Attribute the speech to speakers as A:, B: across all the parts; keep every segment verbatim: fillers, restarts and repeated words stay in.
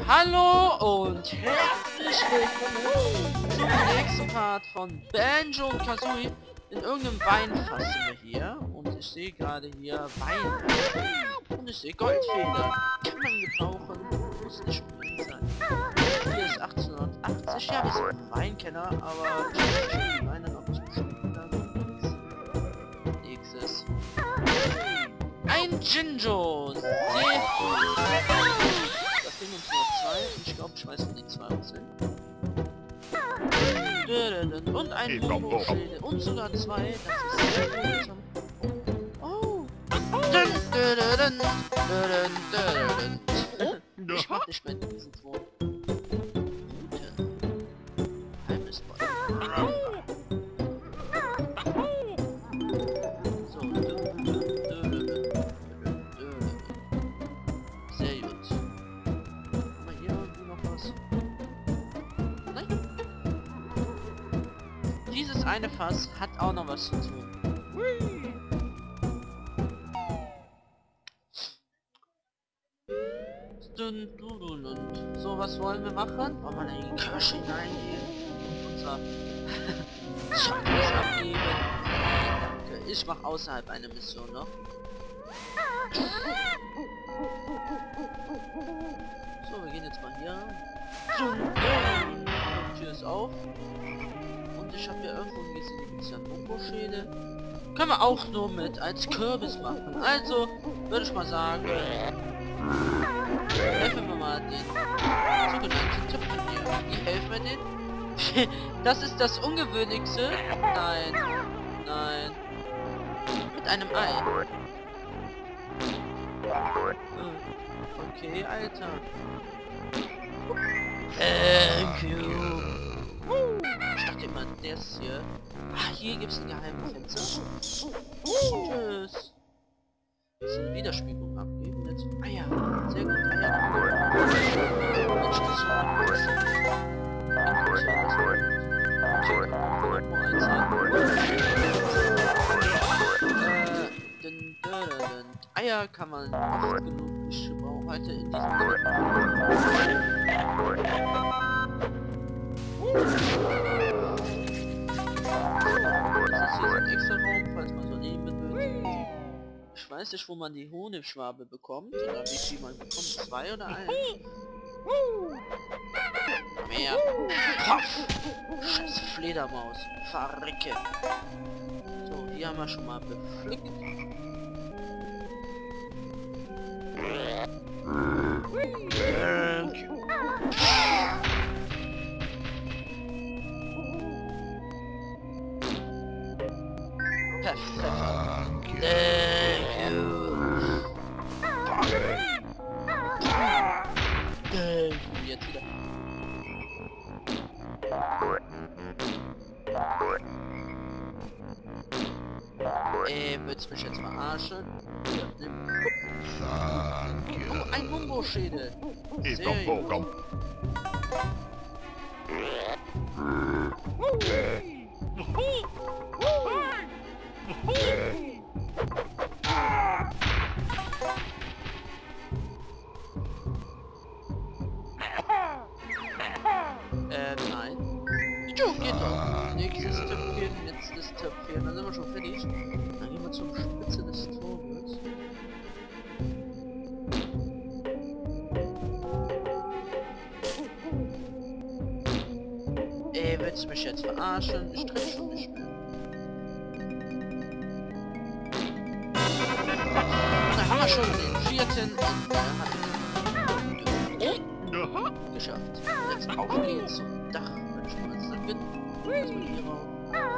A: Hallo und herzlich willkommen zum nächsten Part von Banjo und Kazooie. In irgendeinem Weinfass sind wir hier und ich sehe gerade hier Wein und ich sehe Goldfeder. Kann man gebrauchen, muss nicht unbedingt sein. Hier ist achtzehnhundertachtzig, ja, wir sind im Weinkeller, aber ich weiß nicht, die Weine noch nicht bestimmt. Nächstes. Ein Jinjo! Sehr gut. Da fehlen uns nur zwei. Ich glaube, ich weiß, wo die zwei sind. Und ein Mumboköpfe. Und sogar zwei. Das ist sehr gut. Oh! Ich mach nicht mehr diesen Ton. Geheimnisball. Eine Fass hat auch noch was zu tun. So, was wollen wir machen? Wollen wir in die Kirche hineingehen? Unser Schachtes abgeben? Nee, danke. Ich mache außerhalb eine Mission noch. So, wir gehen jetzt mal hier. Die Tür ist auf. Ich habe ja irgendwo gesehen, gibt es ja Mumboschäde. Können wir auch nur mit als Kürbis machen. Also würde ich mal sagen, helfen wir mal den sogenannten Töpfen hier. Wie helfen wir den? Das ist das Ungewöhnlichste. Nein, nein. Mit einem Ei. Okay, Alter. Thank you. Ich dachte immer, der ist hier. Ah, hier gibt es ein geheimes Fenster. Tschüss. Das ist eine Widerspiegelung abgeben. Jetzt Eier. Sehr gut. Eier. Mensch, das ist so ein bisschen. Äh, Eier kann man oft genug. Ich brauche heute in diesem Level. Das ist hier so ein extra Raum, falls man so Leben benötigt. Ich weiß nicht, wo man die Honigschwabe bekommt, oder wie viel man bekommt. Zwei oder ein? Mehr. Kopf! Scheiß Fledermaus. Verrecke. So, die haben wir schon mal bepflückt. Thank you. Thank you. Thank you. Jetzt wieder. Ey, willst du mich jetzt verarschen? Oh, ein Mumboschädel. Sehr gut. Äh, nein. Jo, geht doch. Nächstes Töpfchen, letztes Töpfchen. Dann sind wir schon fertig. Dann gehen wir zur Spitze des Turmes. Ey, willst du mich jetzt verarschen? Ich treffe schon nicht mehr. Da haben wir schon den vierten und äh, hat geschafft. Jetzt auf geht's zum Dach. Wenn ich mal jetzt bin, dass man hier raus.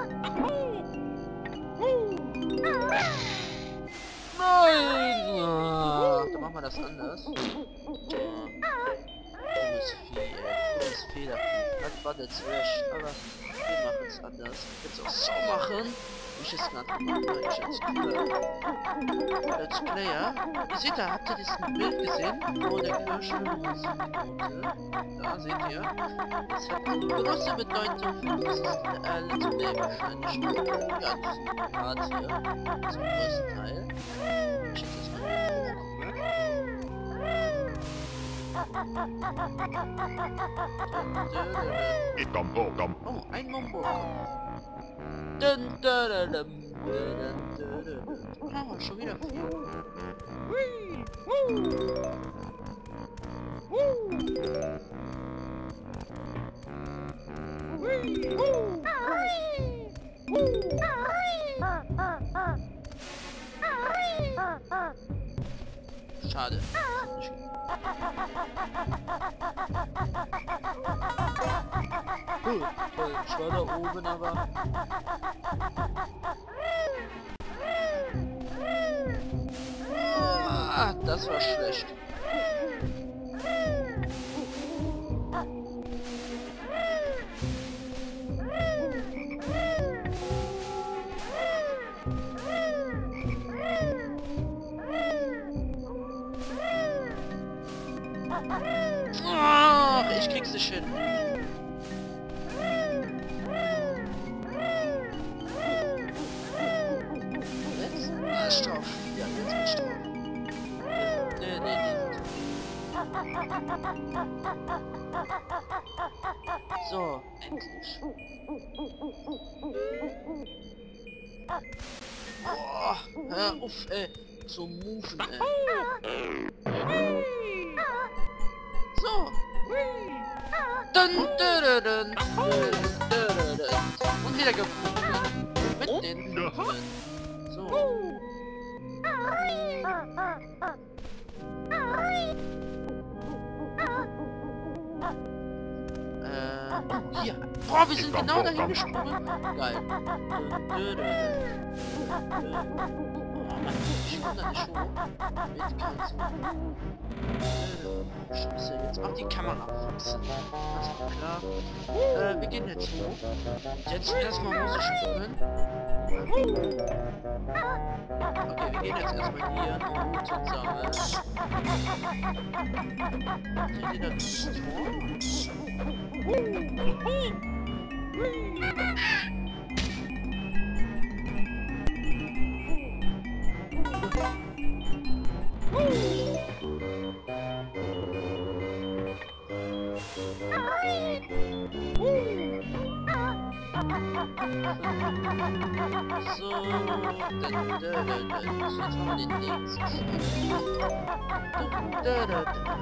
A: Nein! Ja, dann machen wir das anders. Ja. Dummes Vieh, ey. Dummes Federvieh. Das war jetzt recht, aber wir machen es anders. Jetzt auch so machen. Ich es gerade gemacht, weil ich als Player. Als Player. Ihr seht da, habt ihr dieses Bild gesehen? Wo der Kirche da seht ihr. Das hat eine große Bedeutung für dieses äh, Let's Play wahrscheinlich. Ja, diesen Part hier. Zum größten Teil. Ich jetzt das mal hier hochgucken. Oh, ein Mumboköpfe. Dun, dun, dun, dun, dun, dun, dun. Oh, schon wieder viel. Schade. Cool, toll. Ich war da oben, aber... Ah, das war schlecht. Oh, ich krieg's nicht hin. Jetzt? Ah, ist drauf. Ja, jetzt bin ich drauf. Nee, nee, nee. So, endlich. Oh, hör auf, ey. So moven, ey. So. Dun, dun, dun, dun, dun, dun, dun. Und wieder gefunden. Mit den Hufen. So. Äh, hier. Boah, wir sind genau dahin gesprungen. Geil. Dun, dun, dun, dun. Ich komme da nicht hoch. Mit Kazooie. Scheiße, jetzt macht die Kamera wachsen. Das war klar. Äh, wir gehen jetzt hoch. Jetzt erstmal Musik spielen. Okay, wir gehen jetzt erstmal hier Noten sammeln. Seht ihr da dieses Tor? So, dann, dann, dann, dann. Jetzt machen wir den nächsten. Dann, dann, dann,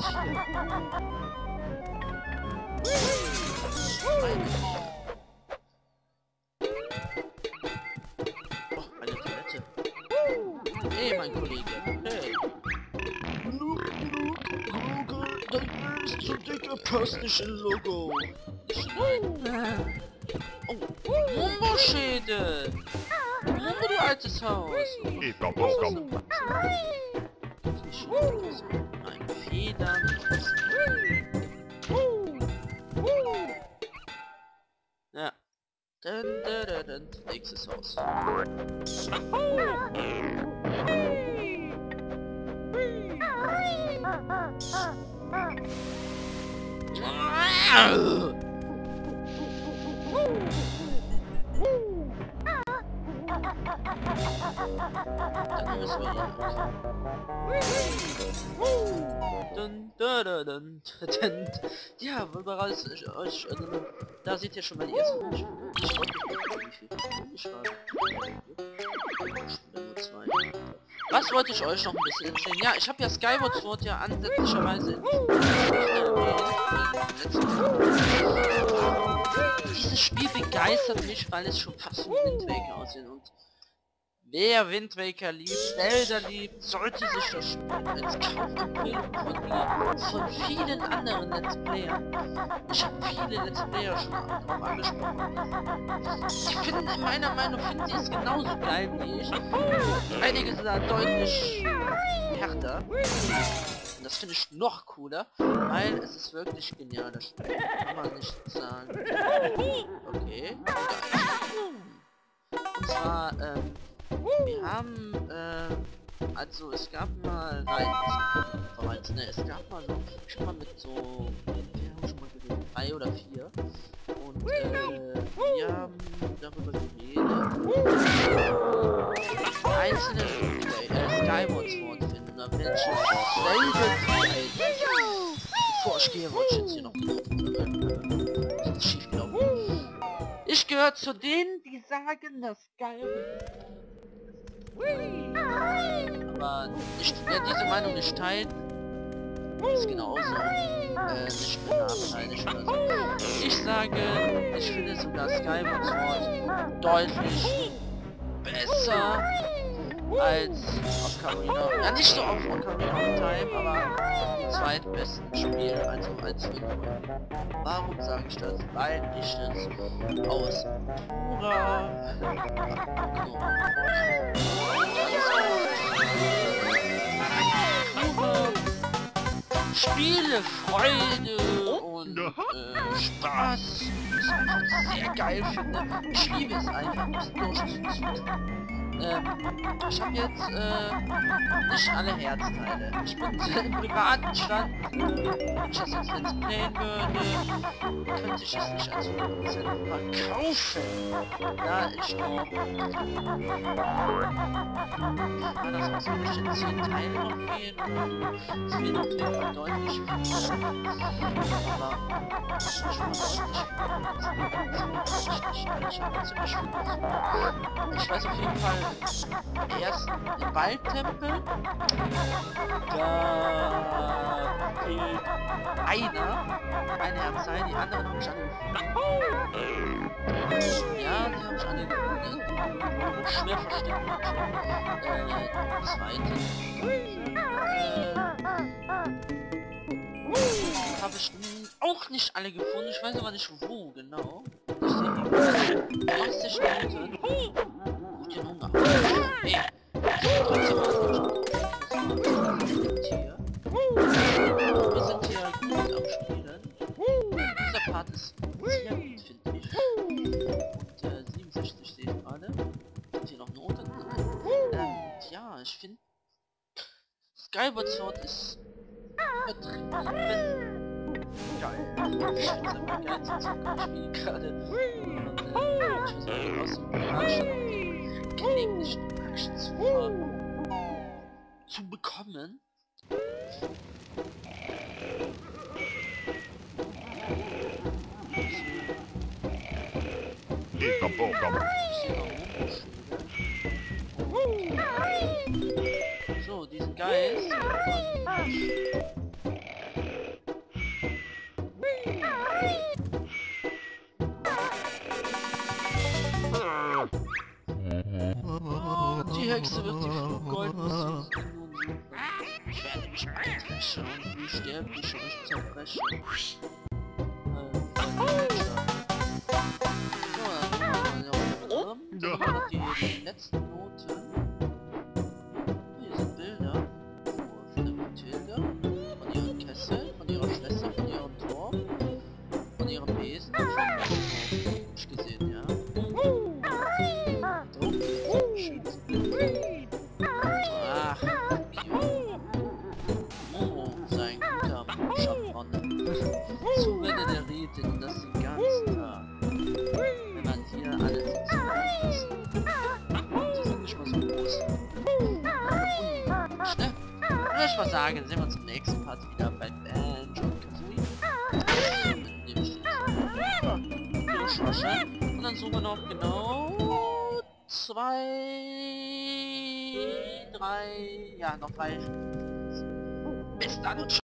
A: oh, eine Toilette. Hey, mein Kollege. Hey. Look, look, Logo, das ist so dicke plastische Logo. Oh, Mumbo-Schädel! Mumbo, du altes Haus!
B: Ich komm, komm, komm.
A: Ein Federn. Ja. Dann, dann, dann, dann. Nächstes Haus. Dann müssen wir hier. Dun, dun, dun, dun, dun. Ja, bereits euch, äh, da seht ihr schon mal die ersten Menschen. Ich wollte nicht gucken, wie viel ich war. Nur zwei. Was wollte ich euch noch ein bisschen erzählen? Ja, ich habe ja Skyward Sword ja ansätzlicherweise in dieses Spiel begeistert mich, weil es schon fast wie Wind Waker aussieht. Und wer Wind Waker liebt, Zelda liebt, sollte sich das Spiel als Kaufempfehlung von mir, von vielen anderen Let's Playern. Ich habe viele Let's Player schon darauf angesprochen. Die finden, in meiner Meinung, finden sie es genauso geil wie ich. Einige sind da deutlich härter. Und das finde ich noch cooler, weil es ist wirklich genial, das Spiel. Kann man nicht sagen. Okay. Und zwar, ähm, wir haben, äh, also es gab mal, nein, es, ne, es gab mal so, schon mal mit so, wir haben schon mal gesehen, drei oder vier. Und, äh, wir haben darüber geredet, einzelne äh, Skyward Sword finden, oder welche Zelda ich gehe wollte jetzt hier noch das ist schief gelaufen. Ich gehöre zu denen, die sagen, das geil. Aber ich, wer diese Meinung nicht teilt, ist genauso äh, nicht benachteiligt oder so. Ich sage, ich finde sogar Skyward Sword deutlich besser als Ocarina. Ja, nicht so auf Ocarina of Time, aber die zweitbesten Spiel, also als Film. Warum sage ich das? Weil ich das aus purer pure Spiele, Freude und äh, Spaß, das ich sehr geil finde. Ich liebe es einfach, das durchzuziehen. Ähm, ich habe jetzt äh, nicht alle Herzteile. Ich bin im privaten Stand, äh, wenn ich das jetzt Let's Playen würde, könnte ich es nicht als hundert Prozent verkaufen. Da ich noch... Ja, das muss vielleicht in zehn Teile noch gehen. Das wird auf jeden Fall deutlich viel. Aber das ist schon mal deutlich. Ich weiß auf jeden Fall, erst im Waldtempel, da fehlt einer, eine Herzteil, die anderen habe ich alle gefunden. Ja, die habe ich alle gefunden. Auch schwer versteckt manchmal. Äh, die zweite. Äh, habe ich auch nicht alle gefunden. Ich weiß aber nicht wo genau. Ich sehe die achtzig Noten. Gut, den Hunger. Ey, trotzdem hier. Wir sind hier gut am Spielen. Dieser Part ist sehr gut, finde ich. Und äh, siebenundsechzig sehe ich gerade. Und hier noch Noten. Ähm, ja, ich finde Skyward Sword ist übertrieben geil. Ich finde es einfach geil zu zocken. Ich spiele gerade. Und äh, ich versuche aus dem Privatstand gelegentlichen Actions zu bekommen. So, diesen Geist. Die Hexe wird die Fluggoldmission nun suchen. Ich werde mich beitreschen und wie sterblich euch zerbrechen. So, dann haben wir die letzten Noten. Hier sind Bilder von der Mathilde, von ihrem Kessel, von ihrer Schwester, von ihrem Turm, von ihrem Besen und von ihrem Turm. Hab ich gesehen, ja. Schönes Bild. Ach, cute. Momo, sein guter Schatzmann. Zuwende der Rätin und das den ganzen Tag. Wenn man hier alle sitzen lässt. Die sind nicht mal so groß. Schnell. Würde ich mal sagen, sehen wir uns im nächsten Part wieder bei Banjo und Kazooie. Mit dem Schloss. Und dann suchen wir noch genau zwei, drei, ja, noch drei. Bis dann und ciao.